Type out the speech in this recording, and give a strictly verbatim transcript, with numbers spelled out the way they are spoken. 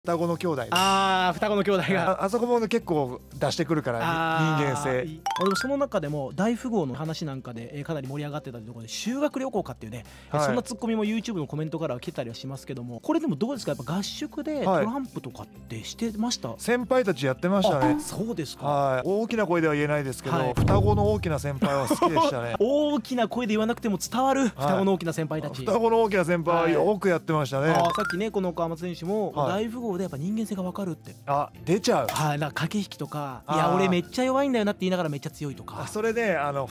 双子の兄弟。 ああ、双子の兄弟があ, あそこもね結構出してくるから人間性。 でもその中でも大富豪の話なんかで、えー、かなり盛り上がってたところで修学旅行かっていうね、はい、そんなツッコミも YouTube のコメントからは来てたりはしますけども、これでもどうですか、やっぱ合宿でトランプとかってしてました？はい、 先輩たちやってましたね。 そうですか。 はい、大きな声では言えないですけど、はい、双子の大きな先輩は好きでしたね。 大きな声で言わなくても伝わる、はい、双子の大きな先輩たち、 双子の大きな先輩はよくやってましたね。はい、 あ、さっきねこの川松選手も大富豪でやっぱ人間性が分かるって、 あ、出ちゃう。 はい、なんか駆け引きとか、いや俺めっちゃ弱いんだよなって言いながらめっちゃ強いとか。 それであの